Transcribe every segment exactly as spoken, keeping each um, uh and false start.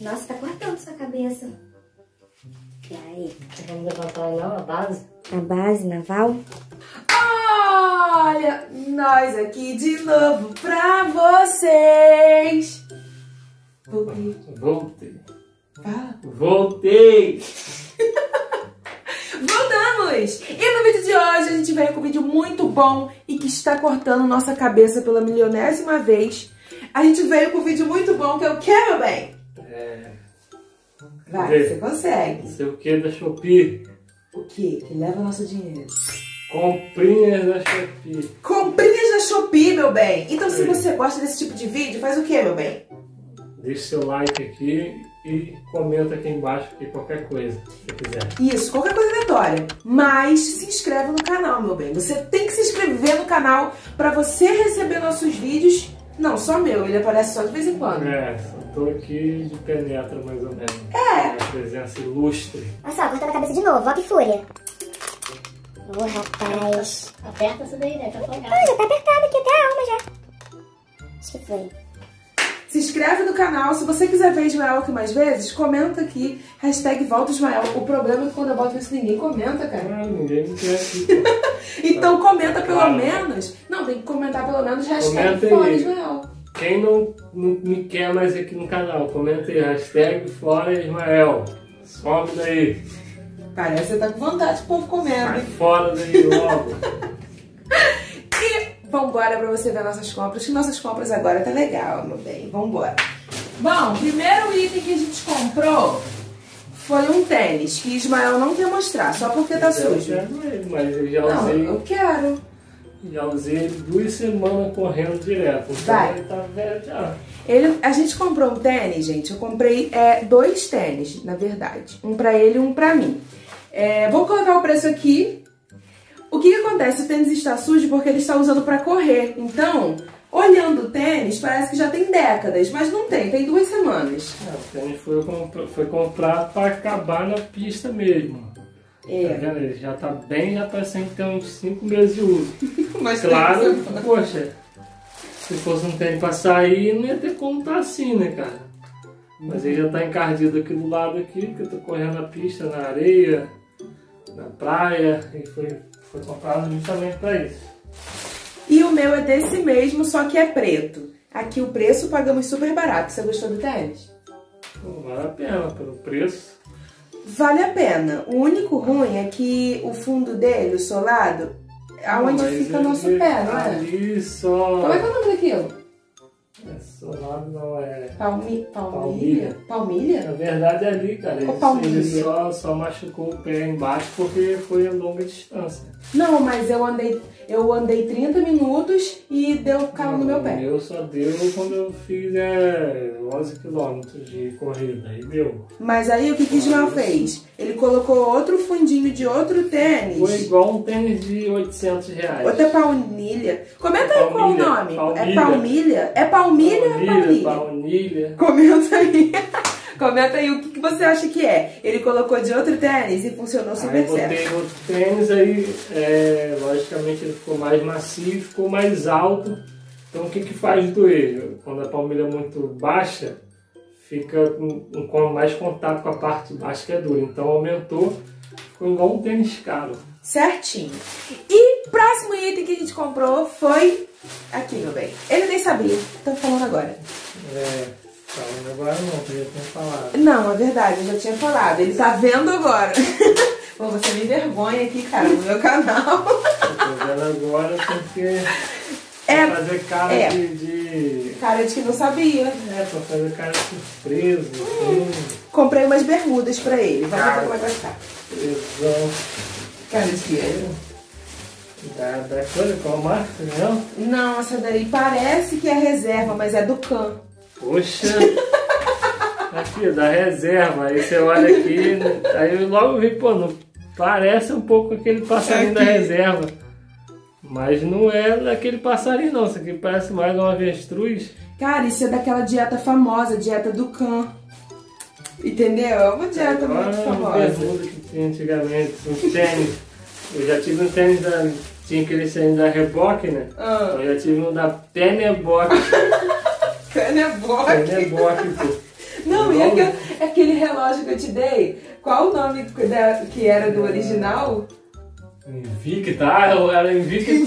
Nossa, tá cortando sua cabeça. E aí? Vamos levantar não, a base? A base naval? Olha, nós aqui de novo pra vocês. Voltei. Voltei. Fala. Voltei! Voltamos! E no vídeo de hoje a gente veio com um vídeo muito bom e que está cortando nossa cabeça pela milionésima vez. A gente veio com um vídeo muito bom que é o que, meu bem? É... Vai, Vê. você consegue. Não sei o que da Shopee. O que? Que leva nosso dinheiro. Comprinhas da Shopee. Comprinhas da Shopee, meu bem. Então se Sim. você gosta desse tipo de vídeo, faz o que, meu bem? Deixe seu like aqui e comenta aqui embaixo aqui qualquer coisa que quiser. Isso, qualquer coisa aleatória. Mas se inscreve no canal, meu bem. Você tem que se inscrever no canal pra você receber nossos vídeos. Não, só meu, ele aparece só de vez em quando. É, só tô aqui de penetra mais ou menos. É. Uma presença ilustre. Olha só, cortando a cabeça de novo, ó que fúria. Ô, oh, rapaz. Aperta isso daí, né? Tá folgado. Ah, já tá apertado aqui até a alma já. Acho que foi. Se inscreve no canal. Se você quiser ver Ismael aqui mais vezes, comenta aqui. Hashtag volta Ismael. O problema é que quando eu boto isso, ninguém comenta, cara. Ah, ninguém me quer aqui, pô. Então comenta pelo Claro. menos. Não, tem que comentar pelo menos hashtag Comenta fora aí. Ismael. Quem não, não me quer mais aqui no canal, comenta aí, hashtag fora Ismael. Some daí. Parece que você tá com vontade do povo comendo, Sai hein? fora daí logo. E vambora pra você ver nossas compras, que nossas compras agora tá legal, meu bem. Vambora. Bom, o primeiro item que a gente comprou foi um tênis, que Ismael não quer mostrar, só porque tá Eu sujo. quero ele, mas eu já Não, usei, eu quero. já usei ele duas semanas correndo direto. Então Vai. ele tá velho já. Ele, a gente comprou um tênis, gente. Eu comprei é, dois tênis, na verdade. Um pra ele e um pra mim. É, vou colocar o preço aqui. O que, que acontece? O tênis está sujo porque ele está usando pra correr. Então, olhando o tênis, parece que já tem décadas. Mas não tem, tem duas semanas. É, o tênis foi, compra- foi comprado para acabar na pista mesmo. Tá É. vendo? Ele já tá bem, já tá sem ter uns cinco meses de uso. Mas Claro, tem que ser- poxa, se fosse um tênis pra sair, não ia ter como tá assim, né, cara? Mas ele já tá encardido aqui do lado aqui, que eu tô correndo na pista, na areia, na praia, e foi, foi comprado justamente pra isso. E o meu é desse mesmo, só que é preto. Aqui o preço pagamos super barato. Você gostou do tênis? Pô, vale a pena pelo preço. Vale a pena. O único ruim é que o fundo dele, o solado, é onde Mas fica o ele nosso pé, não é? Ali só... Como é que é o nome daquilo? É solado, não é... Palmi... Palmilha? Palmilha? Na verdade é ali, cara, ele, Ou palmilha? ele só, só machucou o pé embaixo porque foi a longa distância. Não, mas eu andei, eu andei trinta minutos e deu calo no meu O pé. meu só deu quando eu fiz é, onze quilômetros de corrida, aí deu. Mas aí o que que Ismael fez? Ele colocou outro fundinho de outro tênis. Foi igual um tênis de oitocentos reais. Outra palmilha. Comenta aí qual o Palmilha, nome. É palmilha. palmilha? É palmilha ou é palmilha? Baunilha. Comenta aí. Comenta aí o que que você acha que é. Ele colocou de outro tênis e funcionou super Aí certo. botei outro tênis, aí é, logicamente ele ficou mais macio, ficou mais alto. Então o que que faz doer? Quando a palmilha é muito baixa, fica com, com mais contato com a parte baixa que é dura. Então aumentou, ficou igual um tênis caro. Certinho. E próximo item que a gente comprou foi aqui, meu bem. Ele nem sabia. Tô falando agora. É, falando agora não, que eu já tinha falado. Não, é verdade, eu já tinha falado. Ele tá vendo agora. Pô, você me vergonha aqui, cara, no meu canal. Eu tô vendo agora porque É, pra fazer cara é. de, de... cara de que não sabia. É, pra fazer cara de surpresa, assim, Comprei umas bermudas pra ele. Vamos ver Cara. como é que vai ficar. surpresão. Cara de que? Da, da coisa, qual marca, não? Não, essa daí parece que é reserva, mas é do Can. Poxa! Aqui, da reserva. Aí você olha aqui, aí eu logo vi, pô, não, parece um pouco aquele passarinho da Aqui. reserva. Mas não é daquele passarinho não, isso aqui parece mais um avestruz. Cara, isso é daquela dieta famosa, dieta do Can. Entendeu? É uma dieta Agora, muito uma famosa. bermuda que tinha antigamente, um tênis. Eu já tive um tênis da... Tinha aquele tênis da Reebok, né? Ah. Eu já tive um da Penebock. Caneboque. Penebock, pô. Não, e aquele, aquele relógio que eu te dei, qual o nome da, que era do original? Invicta, ah, era Invictota.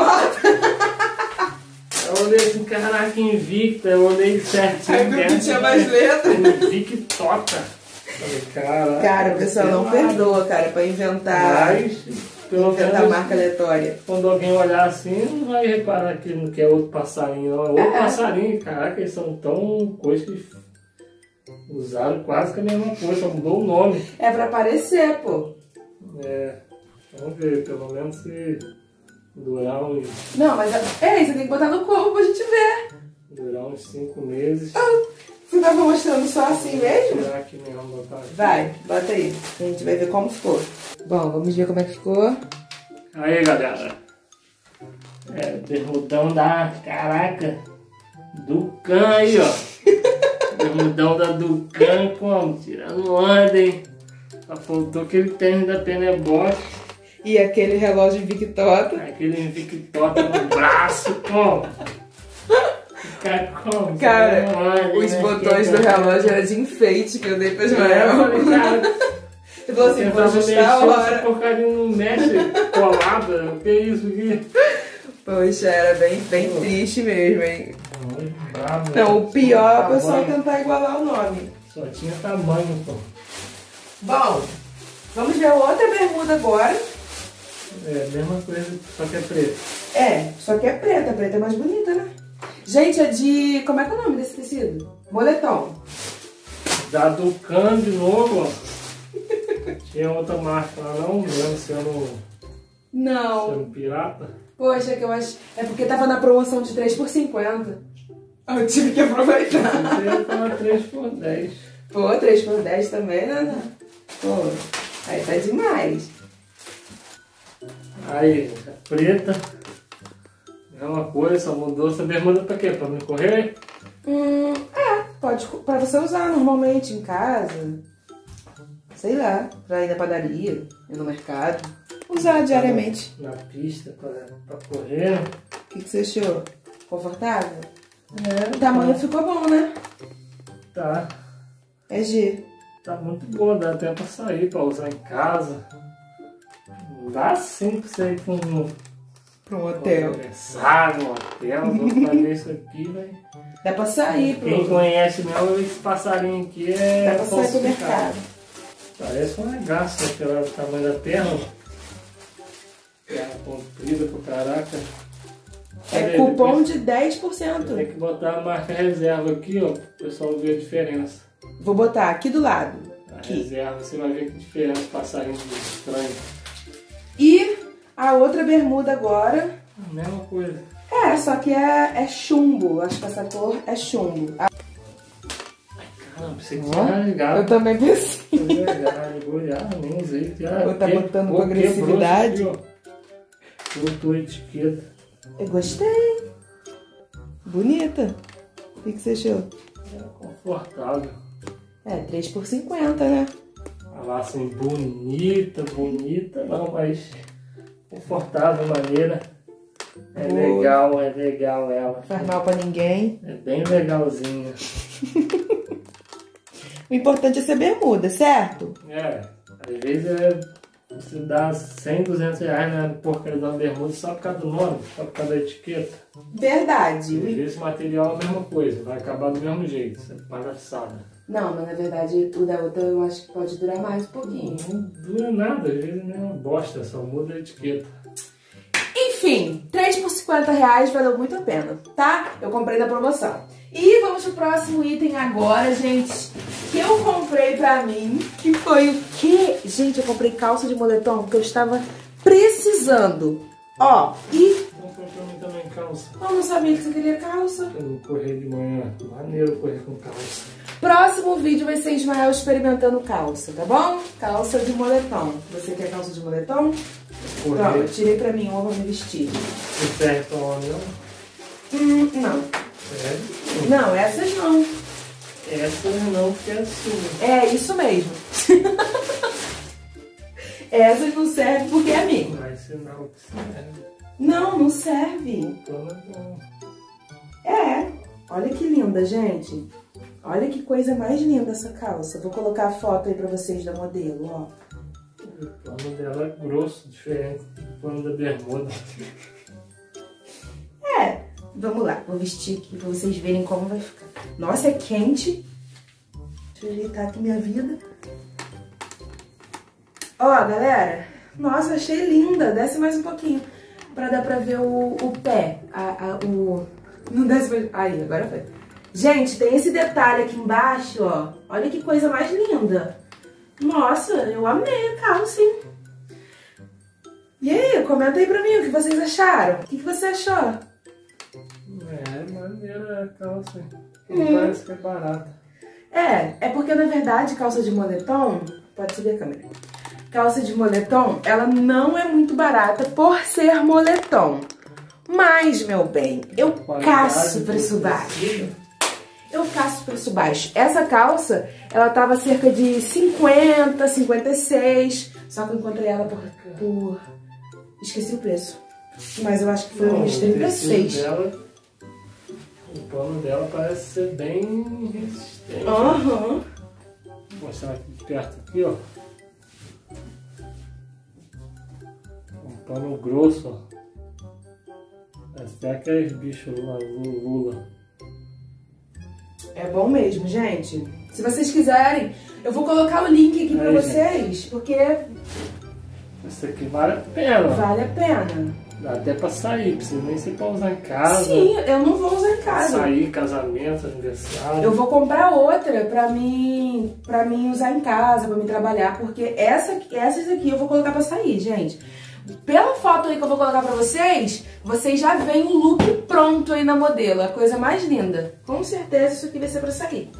Eu olhei assim, caraca, Invicta, eu olhei certinho. Aí viu que tinha mais letra. Invictota. Falei, caraca. Cara, o pessoal não perdoa, cara, pra inventar, Mas, pelo inventar menos, marca aleatória. quando alguém olhar assim, não vai reparar que, que é outro passarinho, não. É outro É. passarinho, caraca, eles são tão coisa que usaram quase que a mesma coisa, só mudou o nome. É pra aparecer, pô. É, vamos ver, pelo menos se durar uns, Não, mas é, você tem que botar no corpo pra gente ver. durar uns cinco meses. Você tava mostrando só assim mesmo? Tirar aqui mesmo, botar aqui. Vai, bota aí. A gente vai ver como ficou. Bom, vamos ver como é que ficou. Aí, galera. É, bermudão da, caraca, Ducan aí, ó. Bermudão da Ducan, como? Tirando onda, hein? Só faltou aquele tênis da Penebox. E aquele relógio Invictota. Aquele Invictota no braço, como? Ficar como? Cara, Tirando onda, os né? botões Que- do relógio eram de enfeite que eu dei pra É, eu Ismael. falei, cara, Você falou assim, você vou faz ajustar a mexer, essa hora. porcaria não mexe colada. O que é isso aqui? Poxa, era bem, bem triste mesmo, hein? Bravo, Não, o pior é o pessoal tamanho. tentar igualar o nome. Só tinha tamanho, pô. Bom, vamos ver outra bermuda agora. É, mesma coisa, só que é preto. É, só que é preta, preta é mais bonita, né? Gente, é de... como é que é o nome desse tecido? Moletom. Da Ducan de novo, ó. Tinha outra marca lá, não lembro se era um, se Não. era um pirata. Poxa, que eu acho... É porque tava na promoção de três por cinquenta. Eu tive que aproveitar. Você ia falar três por dez. Pô, três por dez também, né? Pô, aí tá demais. Aí, a preta. Mesma coisa, só mudou essa bermuda pra quê? Pra não correr? Hum, é, pode pra você usar normalmente em casa. Sei lá, pra ir na padaria, ir no mercado. Usar diariamente. Na pista pra, pra correr. O que, que você achou? Confortável? É, O tamanho ficou bom, né? tá. É G. Tá muito boa, dá até pra sair, pra usar em casa. Dá sim pra você ir pra um Pra um hotel. aniversário, um hotel, vamos fazer isso aqui, vai. Dá pra sair pro... Quem conhece mesmo, esse passarinho aqui é Dá pra sair pro falsificado. mercado. Parece uma graça, pelo tamanho da perna. Perna comprida pro caraca. É Olha aí, cupom depois de dez por cento. tem que botar a marca reserva aqui, ó, pro pessoal ver a diferença. Vou botar aqui do lado. A Aqui. reserva, você vai ver que diferença passarinho estranho. E a outra bermuda agora... A mesma coisa. É, só que é, é chumbo. Acho que essa cor é chumbo. A- Caramba, pensei que tinha ligado. Eu também pensei. Ah, nem usei. Já Vou tá que- botando pô, com agressividade. quebrou isso aqui, ó. Botou a etiqueta. Eu gostei. Bonita. O que, que você achou? É confortável. É, três por cinquenta, né? Falar assim, bonita, bonita, não, mas confortável, maneira. É Boa. legal, é legal ela. Não faz mal pra ninguém. É bem legalzinha. O importante é ser bermuda, certo? É, às vezes é, você dá cem, duzentos reais na porcaria da bermuda só por causa do nome, só por causa da etiqueta. Verdade. E esse material é a mesma coisa, vai acabar do mesmo jeito, isso é palhaçada. Não, mas na verdade o da outra eu acho que pode durar mais um pouquinho. Não dura nada, às vezes nem uma bosta, só muda a etiqueta. Enfim, três por cinquenta reais valeu muito a pena, tá? Eu comprei na promoção. E vamos pro próximo item agora, gente, que eu comprei pra mim, que foi o quê? Gente, eu comprei calça de moletom que eu estava precisando. Ó, e Comprei pra mim também calça. eu não sabia que você queria calça. Eu não correr de manhã, maneiro correr com calça. Próximo vídeo vai ser Ismael experimentando calça, tá bom? Calça de moletom. Você quer calça de moletom? Pronto, eu Correr, tirei pra mim uma pra me vestir. não serve pra homem não? Hum, não. Serve? Não, essas não. Essa não, porque é sua. É isso mesmo. Essas não servem porque é minha. Mas sinal que serve. Não, não serve. Então é bom. É. Olha que linda, gente. Olha que coisa mais linda essa calça. Vou colocar a foto aí pra vocês da modelo, ó. O pano dela é grosso, diferente do pano da bermuda. É, vamos lá. Vou vestir aqui pra vocês verem como vai ficar. Nossa, é quente. Deixa eu ajeitar aqui minha vida. Ó, galera. Nossa, achei linda. Desce mais um pouquinho. Pra dar pra ver o, o pé. A, a, o... Não desce mais... Aí, agora foi. Gente, tem esse detalhe aqui embaixo, ó. Olha que coisa mais linda. Nossa, eu amei a calça, hein? E aí, comenta aí pra mim o que vocês acharam. O que, que você achou? É, maneira a calça. Hum. Parece que é barata. É, é porque na verdade calça de moletom... Pode subir a câmera. Calça de moletom, ela não é muito barata por ser moletom. Mas, meu bem, eu caço preço baixo. Eu caço preço baixo. Essa calça, ela tava cerca de cinquenta, cinquenta e seis. Só que eu encontrei ela por... por... Esqueci o preço. Mas eu acho que foi uns trinta e seis. Dela, o pano dela parece ser bem resistente. Aham. Uhum. Vou mostrar aqui de perto, aqui, ó. Um pano grosso, ó. Parece até aqueles bichos lá, Lula. É bom mesmo, gente. Se vocês quiserem, eu vou colocar o link aqui pra Aí, vocês, gente. Porque isso aqui vale a pena. Vale a pena. Dá até pra sair, precisa nem ser pra usar em casa. Sim, eu não vou usar em casa. Sair, casamento, aniversário. Eu vou comprar outra pra mim, pra mim usar em casa, pra mim trabalhar, porque essa, essas aqui eu vou colocar pra sair, gente. Pela foto aí que eu vou colocar pra vocês, vocês já veem o look pronto aí na modelo, a coisa mais linda. Com certeza isso aqui vai ser pra sair.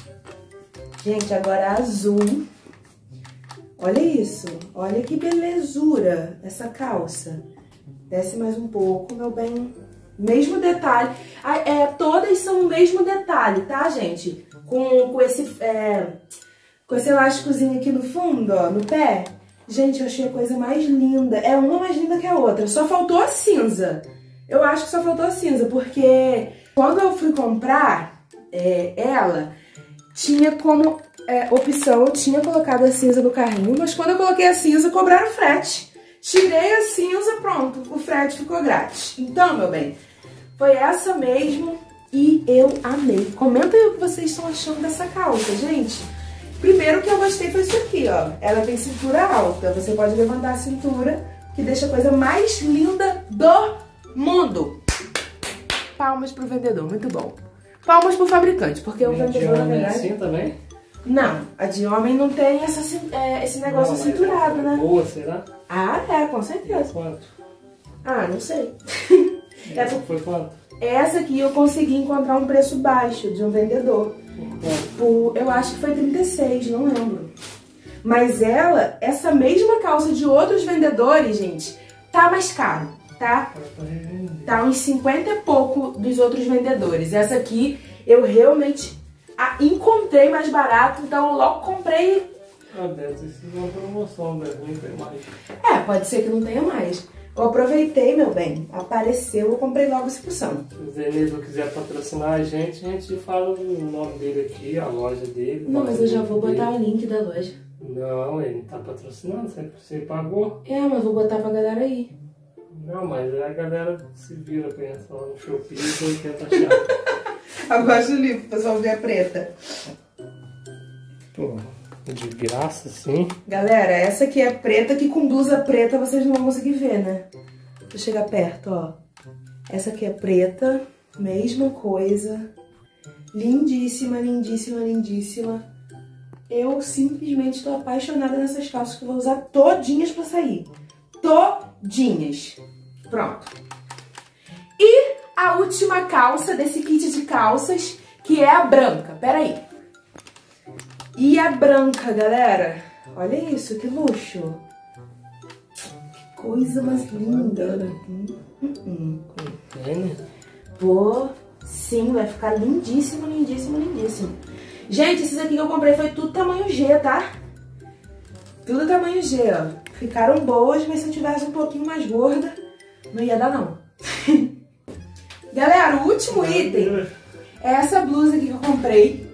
Gente, agora azul. Olha isso, olha que belezura essa calça. Desce mais um pouco, meu bem. Mesmo detalhe. É, todas são o mesmo detalhe, tá, gente? Com, com, esse, é, com esse elásticozinho aqui no fundo, ó, no pé. Gente, eu achei a coisa mais linda. É uma mais linda que a outra. Só faltou a cinza. Eu acho que só faltou a cinza, porque quando eu fui comprar é, ela, tinha como é, opção, eu tinha colocado a cinza no carrinho, mas quando eu coloquei a cinza, cobraram frete. Tirei a cinza, pronto, o frete ficou grátis. Então, meu bem, foi essa mesmo e eu amei. Comenta aí o que vocês estão achando dessa calça, gente. Primeiro que eu gostei foi isso aqui, ó. Ela tem cintura alta, você pode levantar a cintura, que deixa a coisa mais linda do mundo. Palmas pro vendedor, muito bom. Palmas pro fabricante, porque o vendedor, na verdade... assim também? Não, a de homem não tem essa, é, esse negócio não, cinturado, é né? Boa, será? Ah, é, com certeza. Quanto? Ah, não sei. Essa foi quanto? Essa aqui eu consegui encontrar um preço baixo de um vendedor. Por, eu acho que foi trinta e seis, não lembro. Mas ela, essa mesma calça de outros vendedores, gente, tá mais caro, tá? Tá uns cinquenta e pouco dos outros vendedores. Essa aqui eu realmente a encontrei mais barato, então logo comprei. Ah, deve ter sido uma promoção, deve não ter mais. É, pode ser que não tenha mais. Eu aproveitei, meu bem, apareceu, eu comprei logo essa porção. Se o vendedor quiser patrocinar a gente, a gente fala o nome dele aqui, a loja dele. Não, mas eu já vou dele. botar o link da loja. Não, ele não tá patrocinando, você, você pagou. É, mas vou botar pra galera aí. Não, mas a galera se vira pra entrar lá no Shopee e tenta achar. Abaixa o livro, o pessoal ver a preta. Pô, de graça, sim. Galera, essa aqui é preta, que com blusa preta vocês não vão conseguir ver, né? Deixa eu chegar perto, ó. Essa aqui é preta, mesma coisa. Lindíssima, lindíssima, lindíssima. Eu simplesmente tô apaixonada nessas calças que eu vou usar todinhas pra sair. Todinhas. Pronto. E a última calça desse kit de calças, que é a branca. Pera aí. E a branca, galera. Olha isso, que luxo. Que coisa mais linda. Hum, hum, hum. Pô, sim, vai ficar lindíssimo, lindíssimo, lindíssimo. Gente, esses aqui que eu comprei foi tudo tamanho G, tá? Tudo tamanho G, ó. Ficaram boas, mas se eu tivesse um pouquinho mais gorda, não ia dar, não. Galera, o último item é essa blusa aqui que eu comprei.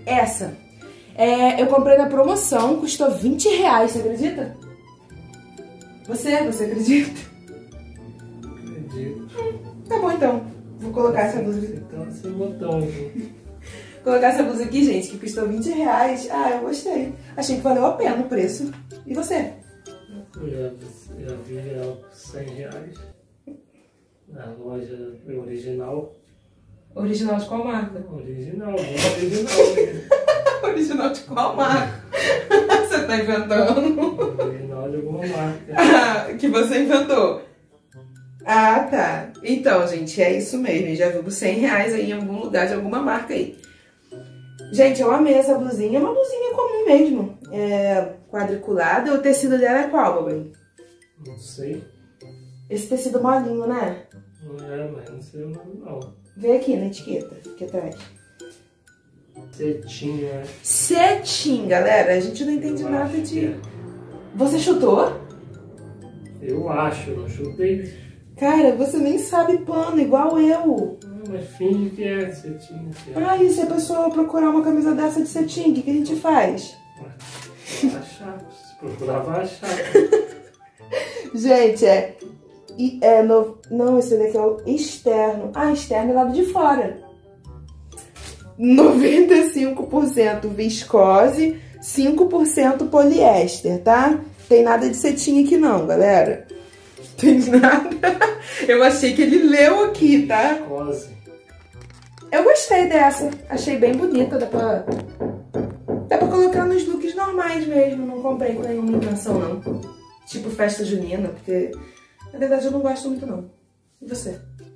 essa. É, eu comprei na promoção, custou vinte reais, você acredita? Você, você acredita? Acredito. Tá bom então, vou colocar essa blusa aqui. Então, sem botão aqui. Vou colocar essa blusa aqui, gente, que custou vinte reais. Ah, eu gostei. Achei que valeu a pena o preço. E você? Eu já, já vi ela por cem reais na loja original. Original de qual marca? Original, bom original. Né? Original de qual marca? Você tá inventando? Original de alguma marca. Que você inventou. Ah, tá. Então, gente, é isso mesmo. Já viu por cem reais aí em algum lugar de alguma marca aí. Gente, eu amei essa blusinha. É uma blusinha comum mesmo. É quadriculada. O tecido dela é qual, babãe? Não sei. Esse tecido molinho, né? Não é, mas não sei o nome não. Vê aqui na etiqueta, aqui atrás. Cetim, né? Cetim, galera. A gente não entende Eu nada acho de... que é. Você chutou? Eu acho, não chutei. Cara, você nem sabe pano, igual eu. Não, mas finge que é cetim. Que é. Ah, e se a pessoa procurar uma camisa dessa de cetim, o que, que a gente faz? Vai achar, se procurar vai achar. Gente, é... E é no... Não, esse daqui é o externo. Ah, externo é lado de fora. noventa e cinco por cento viscose, cinco por cento poliéster, tá? Tem nada de cetim aqui não, galera. Tem nada. Eu achei que ele leu aqui, tá? Viscose. Eu gostei dessa. Achei bem bonita. Dá pra... Dá pra colocar nos looks normais mesmo. Não comprei com nenhuma intenção, não. Tipo festa junina, porque... Na verdade, eu não gosto muito, não. E você?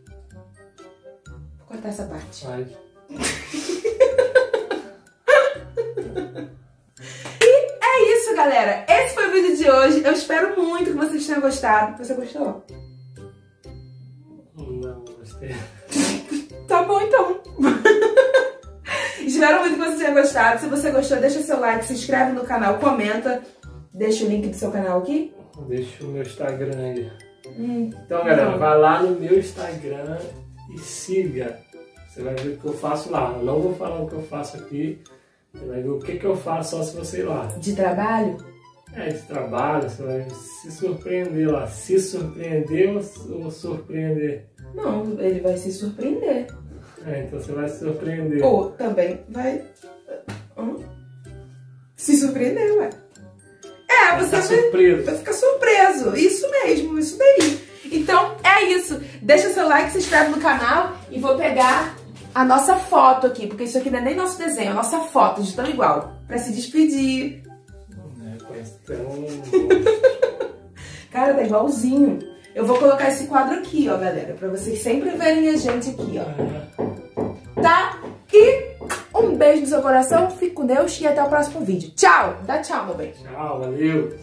Vou cortar essa parte. Vai. E é isso, galera. Esse foi o vídeo de hoje. Eu espero muito que vocês tenham gostado. Você gostou? Não, gostei. Tá bom, então. Espero muito que você tenha gostado. Se você gostou, deixa seu like, se inscreve no canal, comenta. Deixa o link do seu canal aqui. Deixa o meu Instagram aí. Hum, Então, galera, não. vai lá no meu Instagram e siga. Você vai ver o que eu faço lá. Eu não vou falar o que eu faço aqui. Você vai ver o que, que eu faço só se você ir lá. De trabalho? É, de trabalho, você vai se surpreender lá. Se surpreender ou, ou surpreender? Não, ele vai se surpreender. É, então você vai se surpreender. Ou também vai... Hã? Se surpreender, ué. É, você Tá vai... surpreso. Vai ficar surpreso. Isso mesmo, isso daí. Então, é isso. Deixa seu like, se inscreve no canal e vou pegar a nossa foto aqui, porque isso aqui não é nem nosso desenho, é a nossa foto, de tão igual. Pra se despedir. É, parece que tem um... Cara, tá igualzinho. Eu vou colocar esse quadro aqui, ó, galera, pra vocês sempre verem a gente aqui, ó. Tá? E um beijo no seu coração, fique com Deus e até o próximo vídeo. Tchau! Dá tchau, meu bem. Tchau, valeu.